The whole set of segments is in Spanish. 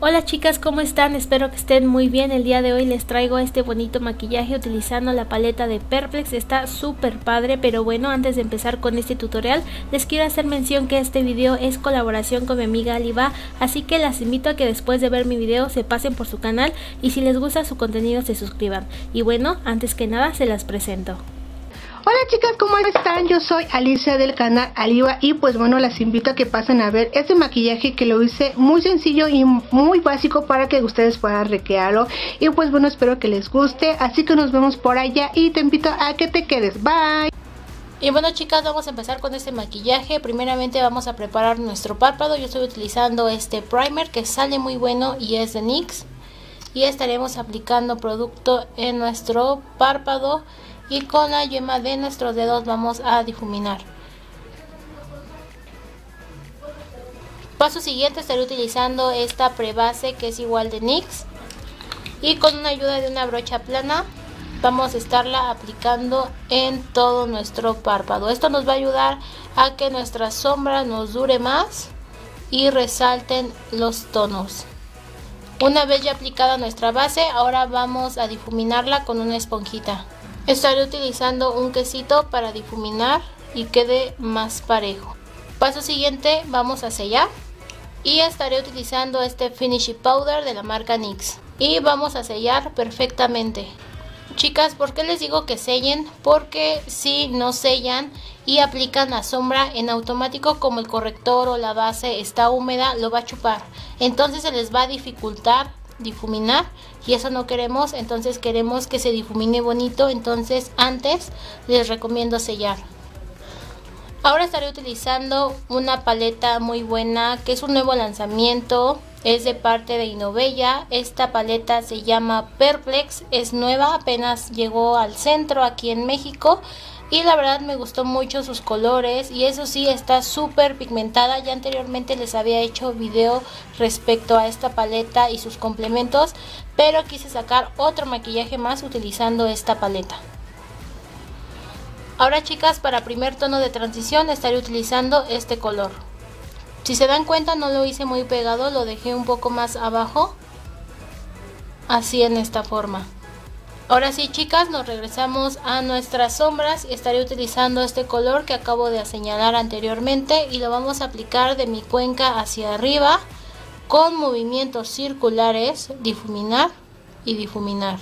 Hola chicas, ¿cómo están? Espero que estén muy bien. El día de hoy les traigo este bonito maquillaje utilizando la paleta de Perplex. Está súper padre, pero bueno, antes de empezar con este tutorial les quiero hacer mención que este video es colaboración con mi amiga Aliva, así que las invito a que después de ver mi video se pasen por su canal y si les gusta su contenido se suscriban. Y bueno, antes que nada se las presento. Hola chicas, ¿cómo están? Yo soy Alicia del canal Aliva y pues bueno, las invito a que pasen a ver este maquillaje que lo hice muy sencillo y muy básico para que ustedes puedan recrearlo. Y pues bueno, espero que les guste, así que nos vemos por allá y te invito a que te quedes. Bye. Y bueno chicas, vamos a empezar con este maquillaje. Primeramente vamos a preparar nuestro párpado. Yo estoy utilizando este primer que sale muy bueno y es de NYX. Y estaremos aplicando producto en nuestro párpado. Y con la yema de nuestros dedos vamos a difuminar. Paso siguiente, estaré utilizando esta prebase que es igual de NYX. Y con una ayuda de una brocha plana vamos a estarla aplicando en todo nuestro párpado. Esto nos va a ayudar a que nuestra sombra nos dure más y resalten los tonos. Una vez ya aplicada nuestra base, ahora vamos a difuminarla con una esponjita. Estaré utilizando un quesito para difuminar y quede más parejo. Paso siguiente, vamos a sellar y estaré utilizando este finishing powder de la marca NYX y vamos a sellar perfectamente. Chicas, ¿por qué les digo que sellen? Porque si no sellan y aplican la sombra en automático, como el corrector o la base está húmeda, lo va a chupar, entonces se les va a dificultar difuminar y eso no queremos. Entonces queremos que se difumine bonito, entonces antes les recomiendo sellar. Ahora estaré utilizando una paleta muy buena que es un nuevo lanzamiento, es de parte de Innovella. Esta paleta se llama Perplex, es nueva, apenas llegó al centro aquí en México y la verdad me gustó mucho sus colores y eso sí, está súper pigmentada. Ya anteriormente les había hecho video respecto a esta paleta y sus complementos, pero quise sacar otro maquillaje más utilizando esta paleta. Ahora chicas, para primer tono de transición estaré utilizando este color. Si se dan cuenta, no lo hice muy pegado, lo dejé un poco más abajo, así en esta forma. Ahora sí chicas, nos regresamos a nuestras sombras y estaré utilizando este color que acabo de señalar anteriormente y lo vamos a aplicar de mi cuenca hacia arriba con movimientos circulares, difuminar y difuminar.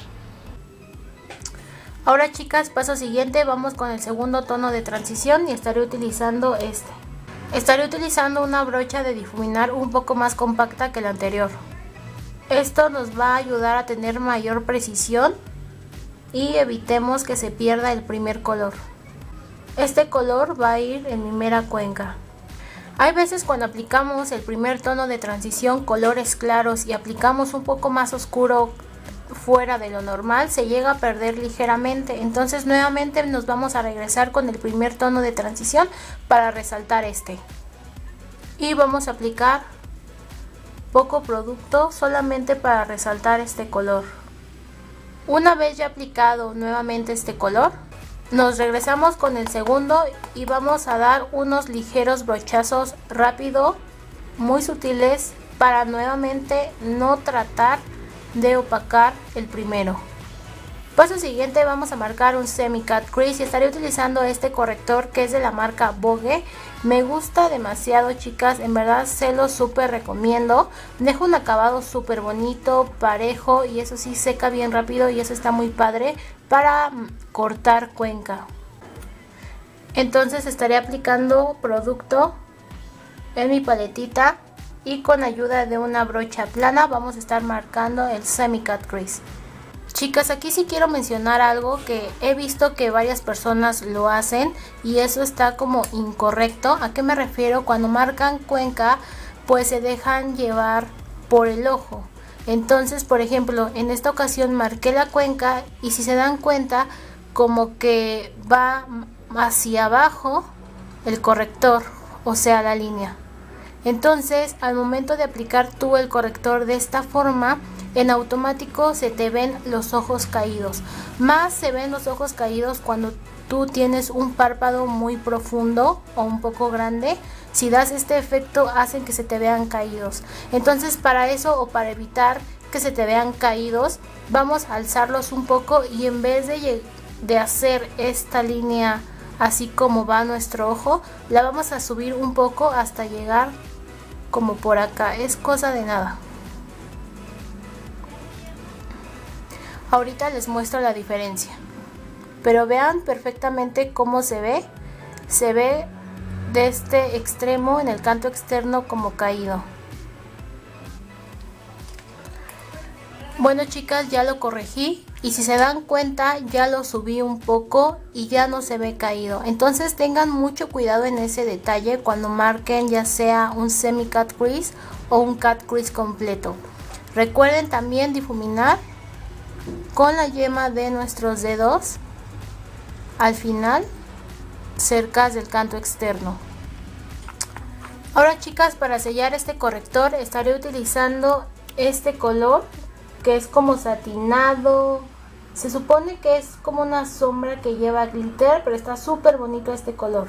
Ahora chicas, paso siguiente, vamos con el segundo tono de transición y estaré utilizando este. Estaré utilizando una brocha de difuminar un poco más compacta que la anterior. Esto nos va a ayudar a tener mayor precisión y evitemos que se pierda el primer color. Este color va a ir en mi mera cuenca. Hay veces cuando aplicamos el primer tono de transición colores claros y aplicamos un poco más oscuro fuera de lo normal, se llega a perder ligeramente. Entonces nuevamente nos vamos a regresar con el primer tono de transición para resaltar este. Y vamos a aplicar poco producto solamente para resaltar este color. Una vez ya aplicado nuevamente este color, nos regresamos con el segundo y vamos a dar unos ligeros brochazos rápido, muy sutiles, para nuevamente no tratar de opacar el primero. Paso siguiente, vamos a marcar un semi cut crease y estaré utilizando este corrector que es de la marca Vogue. Me gusta demasiado chicas, en verdad se lo súper recomiendo. Deja un acabado súper bonito, parejo y eso sí, seca bien rápido y eso está muy padre para cortar cuenca. Entonces estaré aplicando producto en mi paletita y con ayuda de una brocha plana vamos a estar marcando el semi cut crease. Chicas, aquí sí quiero mencionar algo que he visto que varias personas lo hacen y eso está como incorrecto. ¿A qué me refiero? Cuando marcan cuenca, pues se dejan llevar por el ojo. Entonces, por ejemplo, en esta ocasión marqué la cuenca y si se dan cuenta, como que va hacia abajo el corrector, o sea, la línea. Entonces, al momento de aplicar tú el corrector de esta forma, en automático se te ven los ojos caídos. Más se ven los ojos caídos cuando tú tienes un párpado muy profundo o un poco grande, si das este efecto hacen que se te vean caídos. Entonces para eso, o para evitar que se te vean caídos, vamos a alzarlos un poco y en vez de hacer esta línea así como va nuestro ojo, la vamos a subir un poco hasta llegar como por acá. Es cosa de nada. Ahorita les muestro la diferencia, pero vean perfectamente cómo se ve de este extremo en el canto externo como caído. Bueno chicas, ya lo corregí y si se dan cuenta ya lo subí un poco y ya no se ve caído. Entonces tengan mucho cuidado en ese detalle cuando marquen ya sea un semi cut crease o un cut crease completo. Recuerden también difuminar con la yema de nuestros dedos al final, cerca del canto externo. Ahora chicas, para sellar este corrector estaré utilizando este color que es como satinado. Se supone que es como una sombra que lleva glitter, pero está súper bonito este color.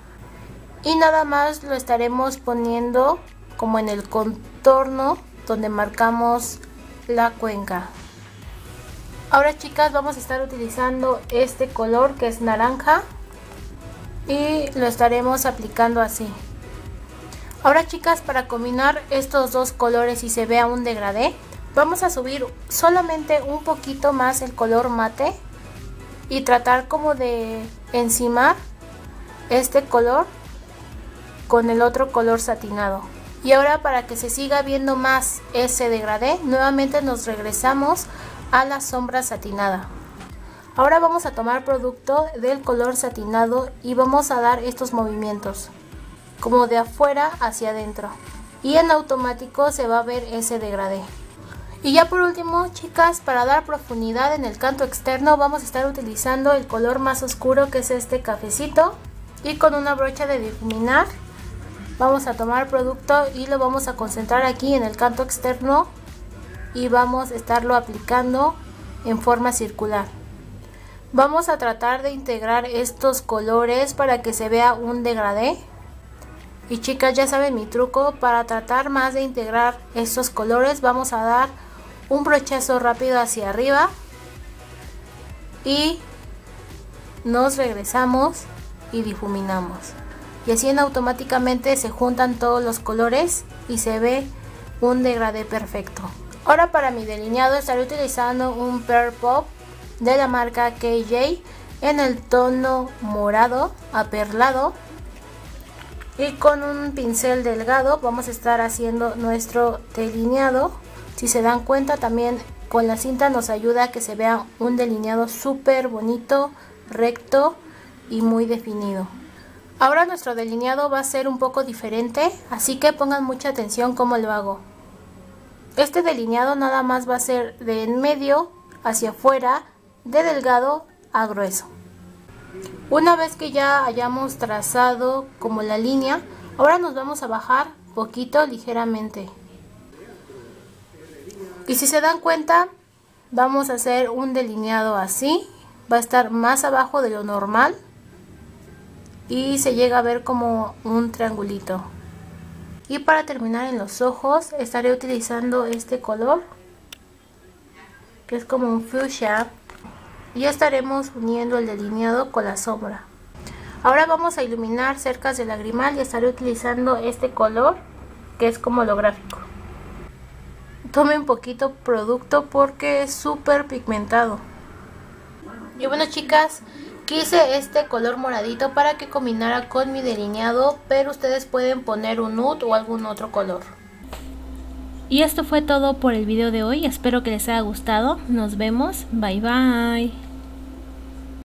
Y nada más lo estaremos poniendo como en el contorno donde marcamos la cuenca. Ahora chicas, vamos a estar utilizando este color que es naranja y lo estaremos aplicando así. Ahora chicas, para combinar estos dos colores y se vea un degradé, vamos a subir solamente un poquito más el color mate y tratar como de encimar este color con el otro color satinado. Y ahora, para que se siga viendo más ese degradé, nuevamente nos regresamos a la sombra satinada. Ahora vamos a tomar producto del color satinado y vamos a dar estos movimientos como de afuera hacia adentro y en automático se va a ver ese degradé. Y ya por último chicas, para dar profundidad en el canto externo vamos a estar utilizando el color más oscuro, que es este cafecito, y con una brocha de difuminar vamos a tomar producto y lo vamos a concentrar aquí en el canto externo y vamos a estarlo aplicando en forma circular. Vamos a tratar de integrar estos colores para que se vea un degradé. Y chicas, ya saben mi truco, para tratar más de integrar estos colores vamos a dar un brochazo rápido hacia arriba y nos regresamos y difuminamos. Y así automáticamente se juntan todos los colores y se ve un degradé perfecto. Ahora para mi delineado estaré utilizando un Pearl Pop de la marca KJ en el tono morado aperlado, y con un pincel delgado vamos a estar haciendo nuestro delineado. Si se dan cuenta, también con la cinta nos ayuda a que se vea un delineado súper bonito, recto y muy definido. Ahora nuestro delineado va a ser un poco diferente, así que pongan mucha atención cómo lo hago. Este delineado nada más va a ser de en medio hacia afuera, de delgado a grueso. Una vez que ya hayamos trazado como la línea, ahora nos vamos a bajar poquito ligeramente. Y si se dan cuenta, vamos a hacer un delineado así, va a estar más abajo de lo normal y se llega a ver como un triangulito. Y para terminar en los ojos estaré utilizando este color que es como un fuchsia y estaremos uniendo el delineado con la sombra. Ahora vamos a iluminar cerca del lagrimal y estaré utilizando este color que es como holográfico. Tome un poquito producto porque es súper pigmentado. Y bueno chicas, quise este color moradito para que combinara con mi delineado, pero ustedes pueden poner un nude o algún otro color. Y esto fue todo por el video de hoy, espero que les haya gustado, nos vemos, bye bye.